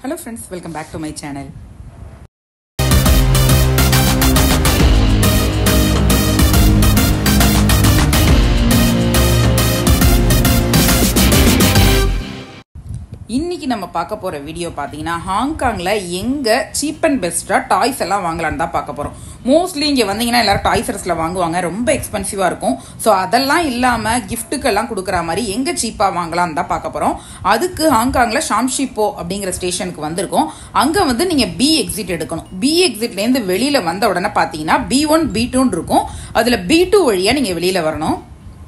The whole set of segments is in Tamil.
Hello friends, welcome back to my channel. இன்னைக்கு நம்ம பார்க்க போற வீடியோ பாத்தீங்கன்னா ஹாங்காங்ல எங்க சீப் அண்ட் பெஸ்டா டாய்ஸ் எல்லாம் வாங்கலாம்னு தான் பார்க்க போறோம். மோஸ்ட்லி இங்க வந்தீங்கன்னா எல்லாரும் டாய்ஸர்ஸ்ல வாங்குவாங்க, ரொம்ப எக்ஸ்பென்சிவா இருக்கும். ஸோ அதெல்லாம் இல்லாம கிஃப்ட்டுக்கு எல்லாம் கொடுக்குற மாதிரி எங்க சீப்பா வாங்கலாம்னு தான் பார்க்க போறோம். அதுக்கு ஹாங்காங்ல ஷாம்ஷிப்போ அப்படிங்கிற ஸ்டேஷனுக்கு வந்திருக்கோம். அங்க வந்து நீங்க பி எக்ஸிட் எடுக்கணும். பி எக்ஸிட்ல இருந்து வெளியில வந்த உடனே பாத்தீங்கன்னா B1 B2 இருக்கும். அதுல B2 வழியா நீங்க வெளியில வரணும்.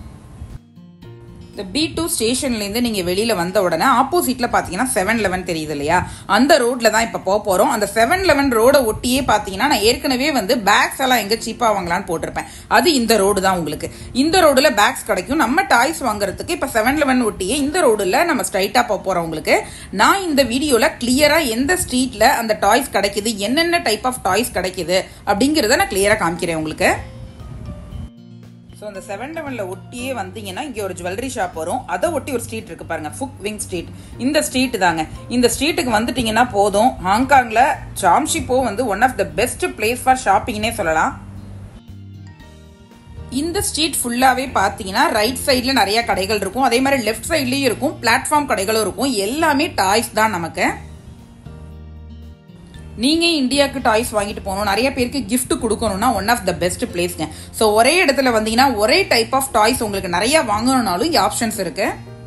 இந்த B2 ஸ்டேஷன்ல இருந்து நீங்க வெளியில வந்த உடனே ஆப்போசிட்ல பாத்தீங்கன்னா 7-Eleven தெரியுது இல்லையா, அந்த ரோட்ல தான் இப்ப போறோம். அந்த 7-Eleven ரோட ஒட்டியே பாத்தீங்கன்னா நான் ஏற்கனவே வந்து பேக்ஸ் எல்லாம் எங்க சீப்பா வாங்கலாம்னு போட்டிருப்பேன். அது இந்த ரோடு தான். உங்களுக்கு இந்த ரோடுல பேக்ஸ் கிடைக்கும். நம்ம டாய்ஸ் வாங்குறதுக்கு இப்ப 7-Eleven ஒட்டியே இந்த ரோடுல நம்ம ஸ்ட்ரைட்டா போறோம். உங்களுக்கு நான் இந்த வீடியோல கிளியரா எந்த ஸ்ட்ரீட்ல அந்த டாய்ஸ் கிடைக்குது, என்னென்ன டைப் ஆஃப் டாய்ஸ் கிடைக்குது அப்படிங்கறத நான் கிளியரா காமிக்கிறேன் உங்களுக்கு. ஸோ அந்த 7-Elevenல ஒட்டியே வந்தீங்கன்னா இங்கே ஒரு ஜுவல்லரி ஷாப் வரும். அதை ஒட்டி ஒரு ஸ்ட்ரீட் இருக்கு பாருங்க, ஃபுக் விங் ஸ்ட்ரீட். இந்த ஸ்ட்ரீட் தாங்க. இந்த ஸ்ட்ரீட்டுக்கு வந்துட்டீங்கன்னா போதும். ஹாங்காங்ல ஷாம்ஷிப்போ வந்து one of the best place for ஷாப்பிங்னே சொல்லலாம். இந்த ஸ்ட்ரீட் ஃபுல்லாவே பாத்தீங்கன்னா ரைட் சைட்ல நிறைய கடைகள் இருக்கும், அதே மாதிரி லெஃப்ட் சைட்லயும் இருக்கும், பிளாட்ஃபார்ம் கடைகளும் இருக்கும். எல்லாமே டாய்ஸ் தான் நமக்கு. நீங்க இந்தியாவுக்கு டாய்ஸ் வாங்கிட்டு போகணும், நிறைய பேருக்கு கிஃப்ட் கொடுக்கணும்னா ஒன் ஆஃப் த பெஸ்ட் பிளேஸ்ங்க. ஸோ ஒரே இடத்துல வந்தீங்கன்னா ஒரே டைப் ஆஃப் டாய்ஸ் உங்களுக்கு நிறைய வாங்கணும்னாலும் இங்க ஆப்ஷன்ஸ் இருக்கு.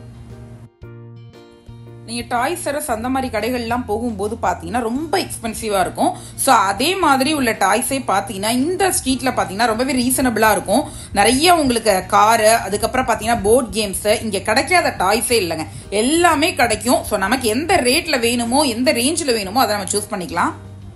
நீங்க டாய்ஸ் சரஸ் அந்த மாதிரி கடைகள்லாம் போகும்போது பாத்தீங்கன்னா ரொம்ப எக்ஸ்பென்சிவா இருக்கும். ஸோ அதே மாதிரி உள்ள டாய்ஸே பாத்தீங்கன்னா இந்த ஸ்ட்ரீட்ல பாத்தீங்கன்னா ரொம்பவே ரீசனபிளா இருக்கும். நிறைய உங்களுக்கு காரு, அதுக்கப்புறம் பாத்தீங்கன்னா போர்ட் கேம்ஸ், இங்க கிடைக்காத டாய்ஸே இல்லைங்க, எல்லாமே கிடைக்கும். ஸோ நமக்கு எந்த ரேட்ல வேணுமோ, எந்த ரேஞ்சில் வேணுமோ அதை நம்ம சூஸ் பண்ணிக்கலாம்.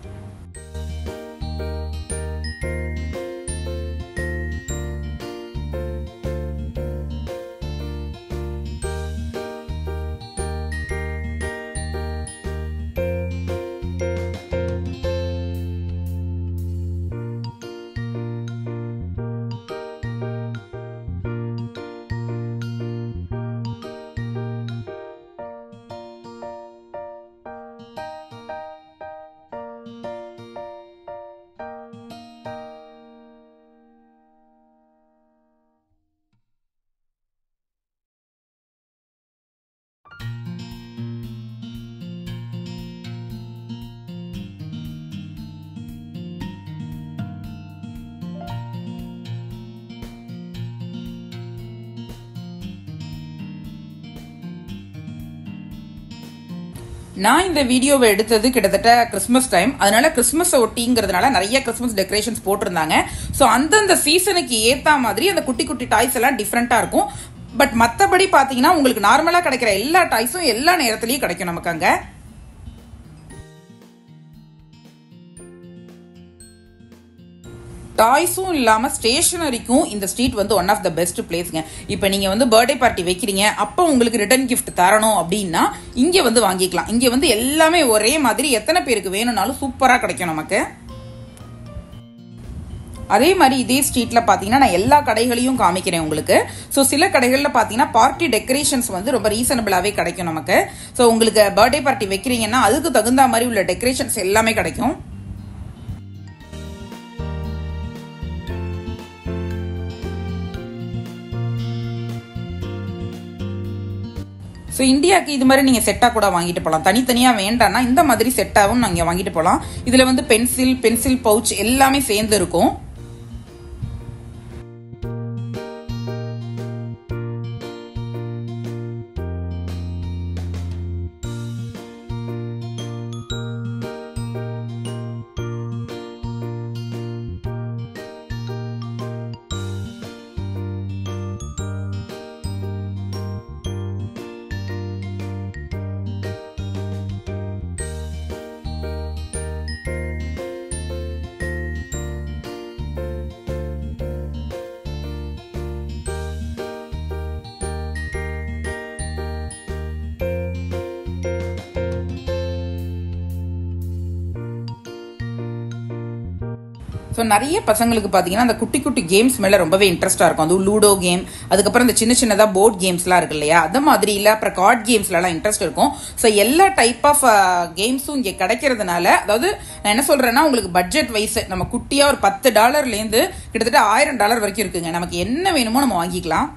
நான் இந்த வீடியோவை எடுத்தது கிட்டத்தட்ட கிறிஸ்மஸ் டைம். அதனால கிறிஸ்மஸ் ஒட்டிங்கிறதுனால நிறைய கிறிஸ்மஸ் டெக்கரேஷன்ஸ் போட்டிருந்தாங்க. ஸோ அந்தந்த சீசனுக்கு ஏத்த மாதிரி அந்த குட்டி குட்டி டாய்ஸ் எல்லாம் டிஃப்ரெண்டா இருக்கும். பட் மற்றபடி பாத்தீங்கன்னா உங்களுக்கு நார்மலா கிடைக்கிற எல்லா டாய்ஸும் எல்லா நேரத்திலயும் கிடைக்கும் நமக்கு அங்க. டாய்ஸும் இல்லாம ஸ்டேஷனரிக்கும் இந்த ஸ்ட்ரீட் வந்து ஒன் ஆஃப் த பெஸ்ட் பிளேஸ்ங்க. இப்போ நீங்க வந்து பர்த்டே பார்ட்டி வைக்கிறீங்க, அப்போ உங்களுக்கு ரிட்டர்ன் கிஃப்ட் தரணும் அப்படின்னா இங்க வந்து வாங்கிக்கலாம். இங்க வந்து எல்லாமே ஒரே மாதிரி எத்தனை பேருக்கு வேணும்னாலும் சூப்பரா கிடைக்கும் நமக்கு. அதே மாதிரி இதே ஸ்ட்ரீட்ல பாத்தீங்கன்னா நான் எல்லா கடைகளையும் காமிக்கிறேன் உங்களுக்கு. ஸோ சில கடைகள்ல பாத்தீங்கன்னா பார்ட்டி டெக்கரேஷன்ஸ் வந்து ரொம்ப ரீசனபிளாவே கிடைக்கும் நமக்கு. ஸோ உங்களுக்கு பர்த்டே பார்ட்டி வைக்கிறீங்கன்னா அதுக்கு தகுந்த மாதிரி உள்ள டெக்கரேஷன்ஸ் எல்லாமே கிடைக்கும். ஸோ இந்தியாவுக்கு இது மாதிரி நீங்கள் செட்டாக கூட வாங்கிட்டு போகலாம். தனித்தனியாக வேண்டாம்னா இந்த மாதிரி செட்டாகவும் நாங்கள் வாங்கிட்டு போகலாம். இதில் வந்து பென்சில் பவுச் எல்லாமே சேர்ந்து இருக்கும். ஸோ நிறைய பசங்களுக்கு பார்த்தீங்கன்னா அந்த குட்டி குட்டி கேம்ஸ் மேலே ரொம்பவே இன்ட்ரெஸ்ட்டாக இருக்கும். அதுவும் லூடோ கேம், அதுக்கப்புறம் இந்த சின்ன சின்னதாக போர்ட் கேம்ஸ்லாம் இருக்கு இல்லையா, அது மாதிரி இல்லை அப்புறம் கார்ட் கேம்ஸ்லாம் இன்ட்ரெஸ்ட் இருக்கும். ஸோ எல்லா டைப் ஆஃப் கேம்ஸும் இங்கே கிடைக்கிறதுனால, அதாவது நான் என்ன சொல்கிறேன்னா உங்களுக்கு பட்ஜெட் வைஸ் நம்ம குட்டியாக ஒரு $10 கிட்டத்தட்ட $1000 வரைக்கும் இருக்குங்க. நமக்கு என்ன வேணுமோ நம்ம வாங்கிக்கலாம்.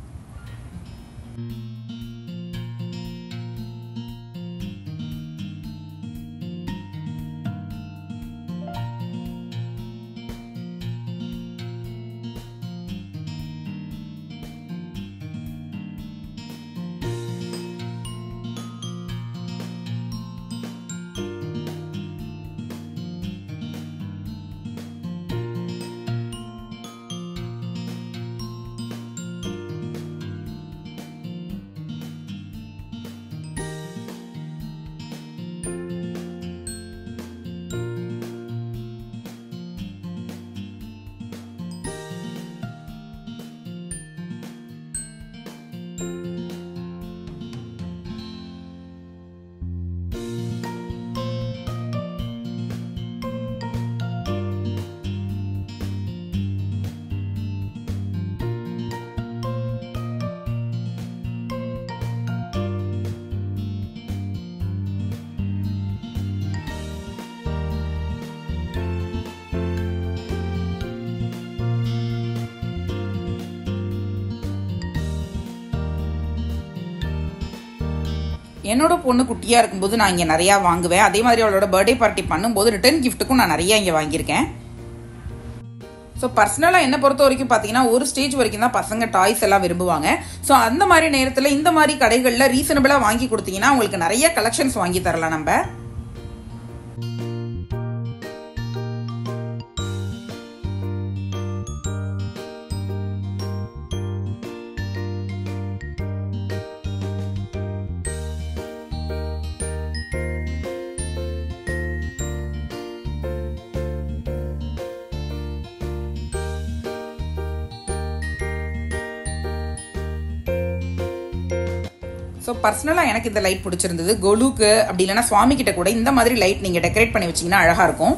என்னோட பொண்ணு குட்டியாக இருக்கும்போது நான் இங்கே நிறையா வாங்குவேன். அதே மாதிரி அவளோட பர்த்டே பார்ட்டி பண்ணும்போது ரிட்டர்ன் கிஃப்ட்டுக்கும் நான் நிறையா இங்கே வாங்கியிருக்கேன். ஸோ பர்சனலாக என்ன பொறுத்த வரைக்கும் பார்த்தீங்கன்னா ஒரு ஸ்டேஜ் வரைக்கும் தான் பசங்க டாய்ஸ் எல்லாம் விரும்புவாங்க. ஸோ அந்த மாதிரி நேரத்தில் இந்த மாதிரி கடைகளில் ரீசனபிளாக வாங்கி கொடுத்தீங்கன்னா உங்களுக்கு நிறைய கலெக்ஷன்ஸ் வாங்கி தரலாம் நம்ம. ஸோ பர்சனலாக எனக்கு இந்த லைட் பிடிச்சிருந்தது. கொலுக்கு அப்படி இல்லைன்னா சுவாமி கிட்ட கூட இந்த மாதிரி லைட் நீங்கள் டெக்கரேட் பண்ணி வச்சிங்கன்னா அழகாக இருக்கும்.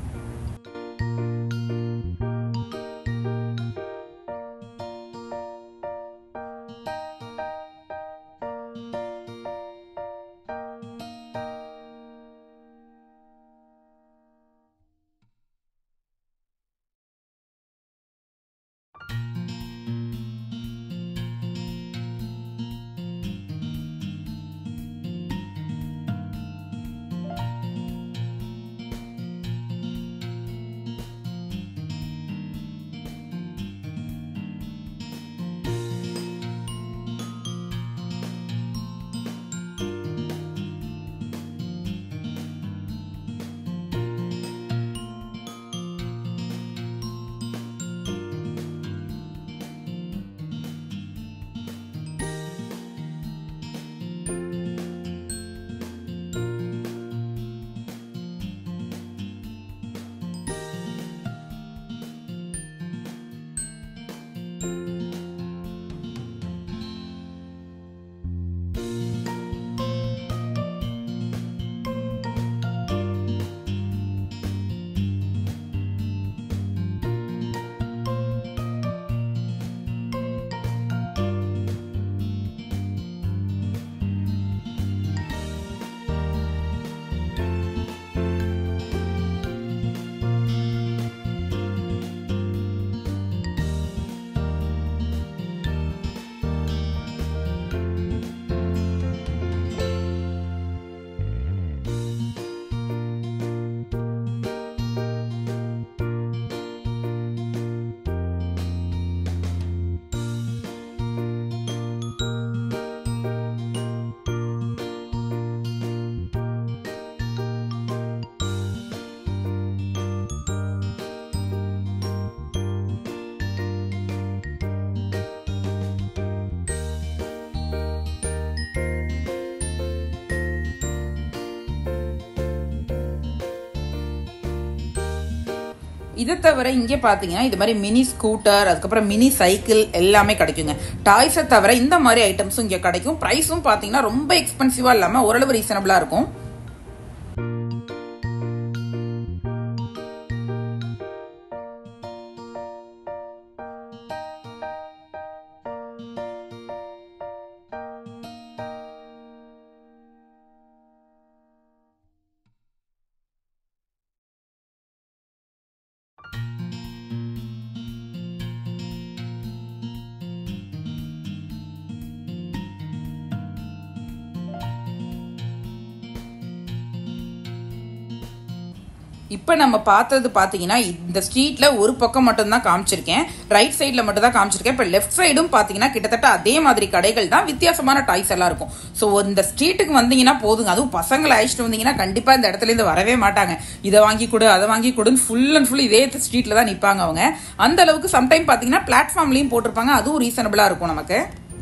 இதை தவிர இங்கே பார்த்தீங்கன்னா இது மாதிரி மினி ஸ்கூட்டர், அதுக்கப்புறம் மினி சைக்கிள் எல்லாமே கிடைக்குங்க. டாய்ஸை தவிர இந்த மாதிரி ஐட்டம்ஸும் இங்கே கிடைக்கும். ப்ரைஸும் பார்த்தீங்கன்னா ரொம்ப எக்ஸ்பென்சிவாக இல்லாமல் ஓரளவு ரீசனபிளாக இருக்கும். இப்போ நம்ம பார்த்தது பார்த்தீங்கன்னா இந்த ஸ்ட்ரீட்டில் ஒரு பக்கம் மட்டும்தான் காமிச்சிருக்கேன், ரைட் சைடில் மட்டும் தான் காமிச்சிருக்கேன். இப்போ லெஃப்ட் சைடும் பார்த்தீங்கன்னா கிட்டத்தட்ட அதே மாதிரி கடைகள் தான், வித்தியாசமான டாய்ஸ் எல்லாம் இருக்கும். ஸோ இந்த ஸ்ட்ரீட்டுக்கு வந்தீங்கன்னா போதுங்க, அதுவும் பசங்களை அழைச்சிட்டு வந்தீங்கன்னா கண்டிப்பாக இந்த இடத்துலேருந்து வரவே மாட்டாங்க. இதை வாங்கி கொடு அதை வாங்கி கொடுன்னு ஃபுல் அண்ட் ஃபுல் இதே ஸ்ட்ரீட்டில் தான் நிற்பாங்க அவங்க. அந்த அளவுக்கு சம்டைம் பார்த்தீங்கன்னா பிளாட்ஃபார்ம்லையும் போட்டிருப்பாங்க, அதுவும் ரீசனபிளாக இருக்கும் நமக்கு.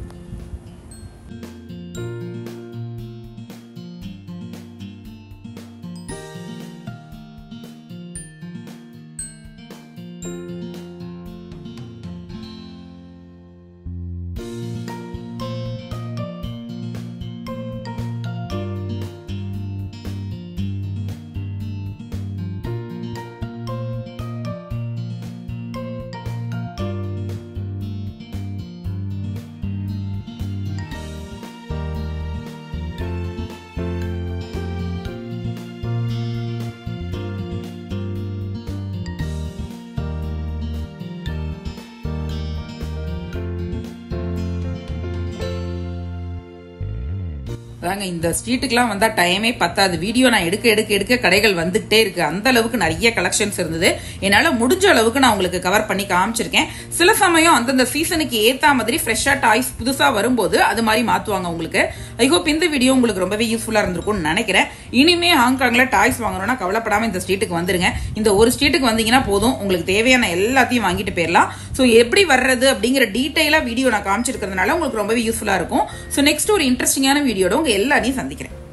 அதாங்க இந்த ஸ்ட்ரீட்டுக்குலாம் வந்தா டைமே பத்தாது. வீடியோ நான் எடுக்க எடுக்க எடுக்க கடைகள் வந்துகிட்டே இருக்கு. அந்த அளவுக்கு நிறைய கலெக்ஷன்ஸ் இருந்தது. என்னால முடிஞ்ச அளவுக்கு நான் உங்களுக்கு கவர் பண்ணி காமிச்சிருக்கேன். சில சமயம் அந்தந்த சீசனுக்கு ஏத்த மாதிரி ஃப்ரெஷ்ஷா டாய்ஸ் புதுசா வரும்போது அது மாதிரி மாத்துவாங்க உங்களுக்கு. ஐ ஹோப் இந்த வீடியோ உங்களுக்கு ரொம்பவே யூஸ்ஃபுல்லா இருந்திருக்கும்னு நினைக்கிறேன். இனிமே ஹாங்காங்ல டாய்ஸ் வாங்கணும்னா கவலைப்படாம இந்த ஸ்ட்ரீட்டுக்கு வந்துருங்க. இந்த ஒரு ஸ்ட்ரீட்டுக்கு வந்தீங்கன்னா போதும், உங்களுக்கு தேவையான எல்லாத்தையும் வாங்கிட்டு போயிடலாம். ஸோ எப்படி வர்றது அப்படிங்கிற டீட்டெயிலா வீடியோ நான் காமிச்சிருக்கிறதுனால உங்களுக்கு ரொம்பவே யூஸ்ஃபுல்லா இருக்கும். ஸோ நெக்ஸ்ட் ஒரு இன்ட்ரெஸ்டிங்கான வீடியோட உங்க எல்லாரையும் சந்திக்கிறேன்.